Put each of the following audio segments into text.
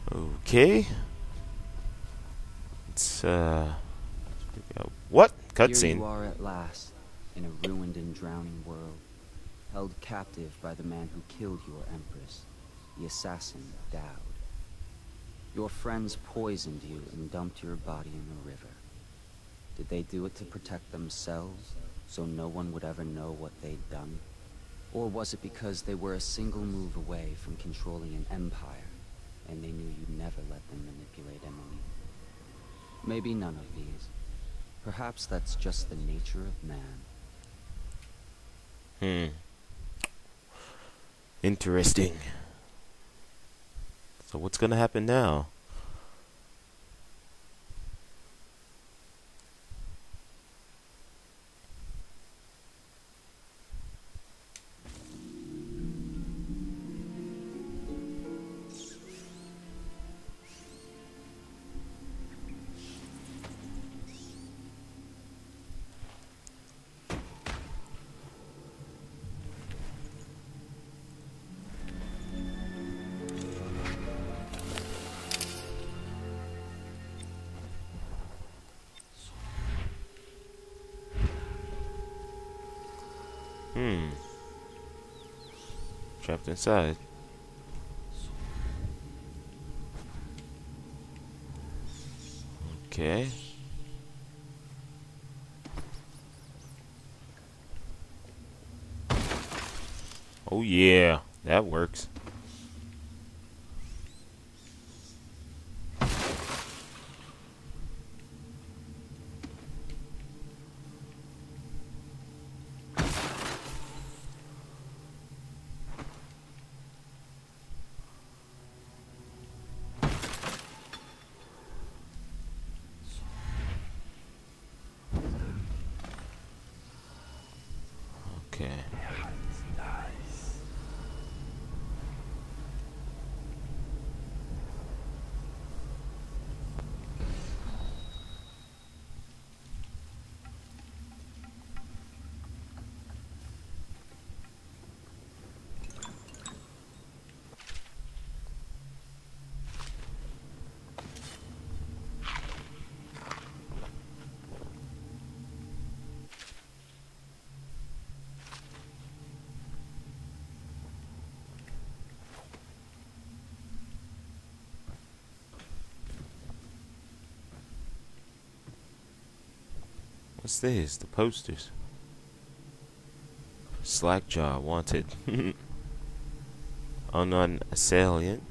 Okay. It's what? Here you Cutscene. are at last, in a ruined and drowning world, held captive by the man who killed your Empress, the assassin Dowd. Your friends poisoned you and dumped your body in the river. Did they do it to protect themselves, so no one would ever know what they'd done? Or was it because they were a single move away from controlling an empire, and they knew you'd never let them manipulate Emily? Maybe none of these. Perhaps that's just the nature of man. Interesting. So what's gonna happen now? Trapped inside. Okay. Oh yeah, that works. Okay. What's this? The posters. Slackjaw wanted. Unknown assailant.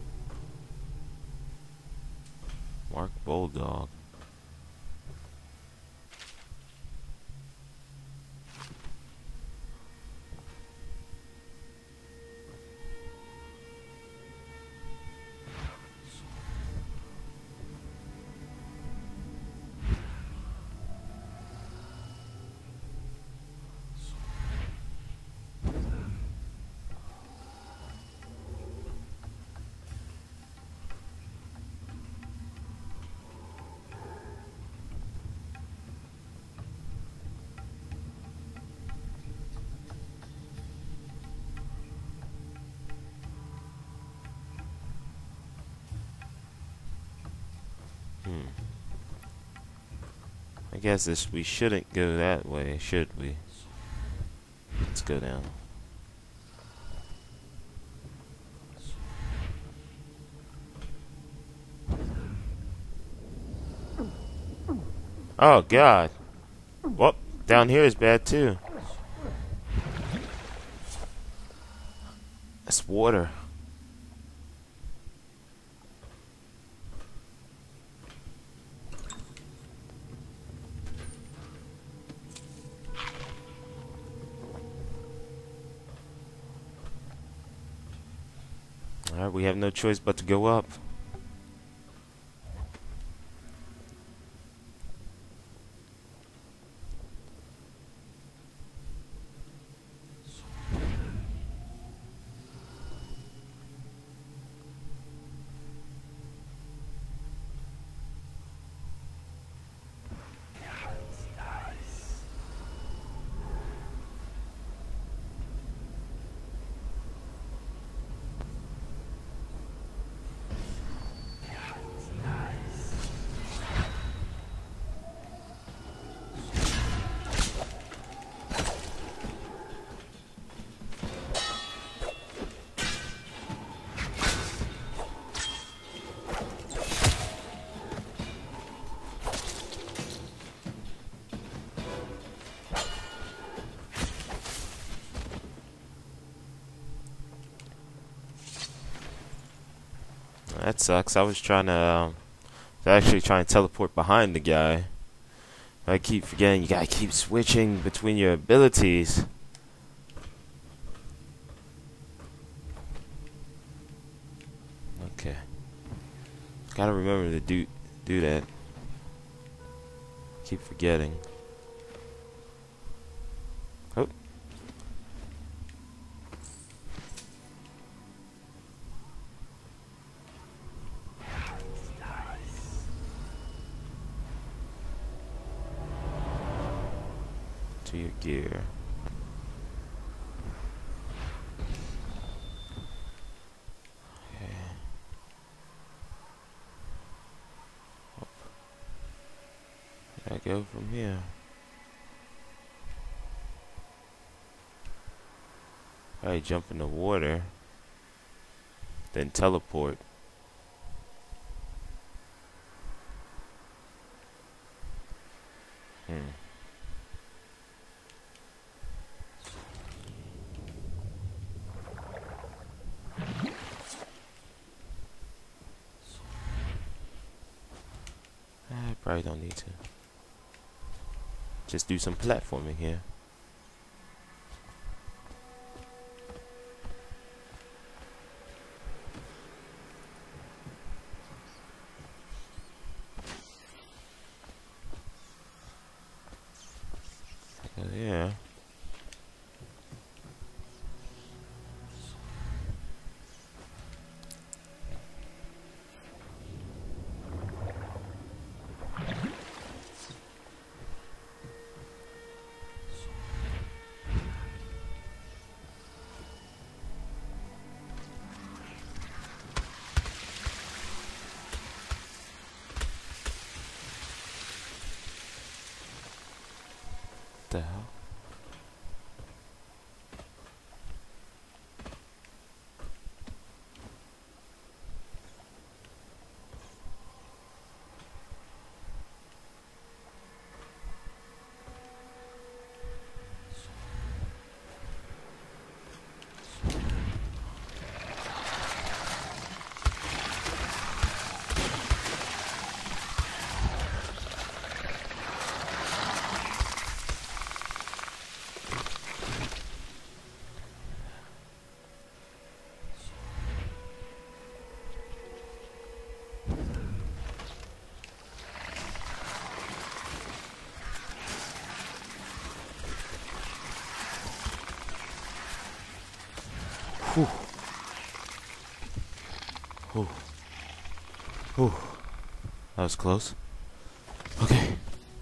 Mark Bulldog. I guess we shouldn't go that way, should we? Let's go down. Oh God. Well, down here is bad too. That's water. Alright, we have no choice but to go up. That sucks. I was actually trying to teleport behind the guy. I keep forgetting you gotta keep switching between your abilities. Okay. Gotta remember to do that. Keep forgetting. Oh. To your gear. Okay. Where do I go from here? Alright, jump in the water. Then teleport. I probably don't need to. Just do some platforming here. Yeah. The hell? Whew. Whew. Whew. That was close. Okay.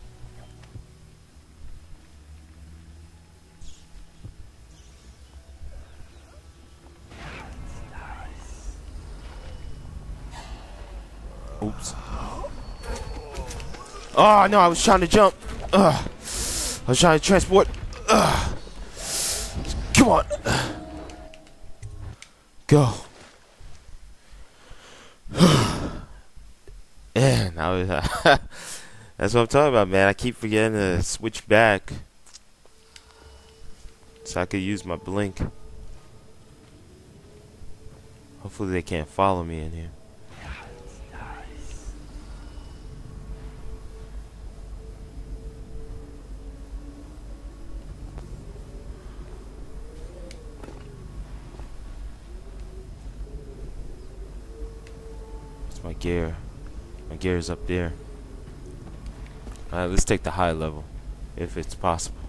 Oops. Oh no, I was trying to jump. I was trying to transport. Come on. Go. And I was that's what I'm talking about, man. I keep forgetting to switch back so I could use my blink. Hopefully they can't follow me in here. It's my gear. My gear is up there. Alright, let's take the high level, if it's possible.